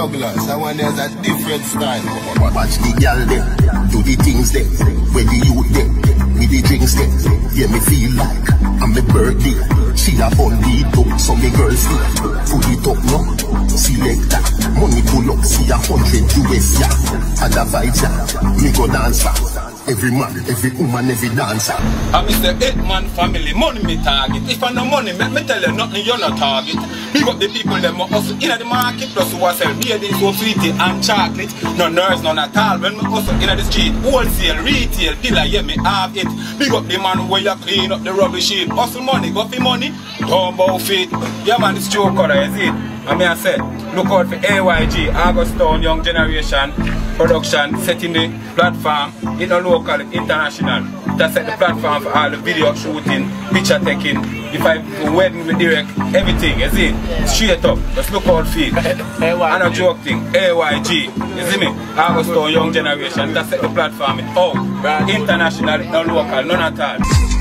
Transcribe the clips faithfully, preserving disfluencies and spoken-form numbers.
jugglers. That one has a different style. Watch the girl there, do the things there. Where the youth there, with the drinks there. Yeah, me feel like I'm my birthday. She a fun beat up, so me girl sleep. Put it up now, select that. Money pull up, see a hundred U S, yeah. And a vibe, yeah, me go dance back. Every man, every woman, every dancer. I'm Mister Eight-Man family, money me target. If I no money, make me tell you nothing, you're not target. Big up the people that hustle in the market, plus who sell beer, so sweetie and chocolate. No nerves, none at all. When me hustle in the street, wholesale, retail, dealer, yeah, me have it. Big up the man where you clean up the rubbish heap. Hustle money, go for money, don't bow feet. Yeah man, it's joke color, is it? I mean I said, look out for A Y G, August Town Young Generation production, setting the platform, in a local, international. That set the platform for all the video shooting, picture taking, if I wedding with direct, everything, you see? Straight up, just look out for it. And a joke thing, A Y G, you see me? August Town Young Generation, that set the platform, it all, international, not local, none at all.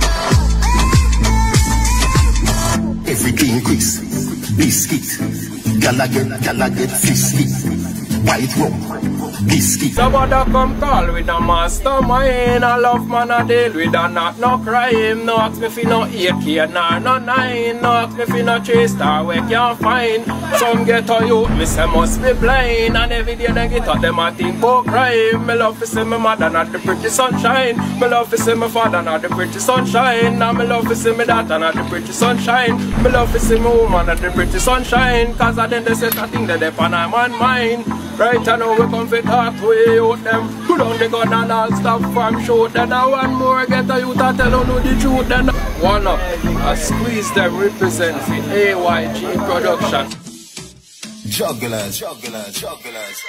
Everything crisp, biscuit, gala get, gala get frisky, white rum, biscuit. Somebody come call with a mastermind. I love man a deal with a not no crime. No ask me fi no eight K nor no nine. No ask me fi no three star we can't find. Some get a youth, me say must be blind. And every day they get out them a think about crime. Me love to see my mother not the pretty sunshine. Me love to see my father not the pretty sunshine. And me love to see my daughter not the pretty sunshine. Me love to see my woman not the pretty sunshine. Cause I then they say that thing that they pan I'm on mine. Right now we come fit hard way out them. Put down the gun and all stop from shoot. Then I one more get a youth to tell you the truth. Then one up, I squeeze them represents the A Y G production. Jugglers, jugglers, jugglers.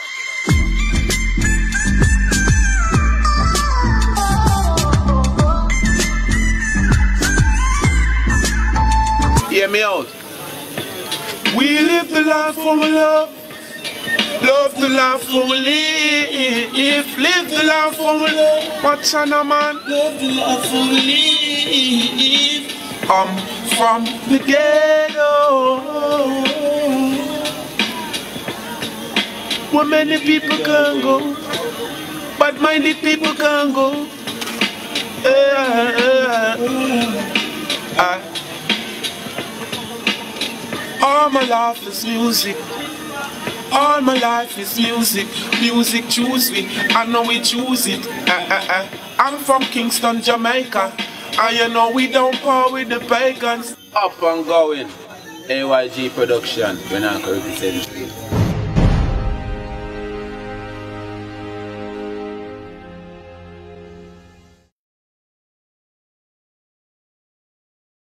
Hear me out. We live the life for love. Love the life for we live. Live the life for we love. What's on a man? Love the life for we live. I'm from the ghetto. Where many people can go, but minded people can go. Uh, uh, uh. All my life is music. All my life is music. Music choose me. I know we choose it. Uh, uh, uh. I'm from Kingston, Jamaica. And you know we don't par with the pagans. Up and going. A Y G production. We're not representing.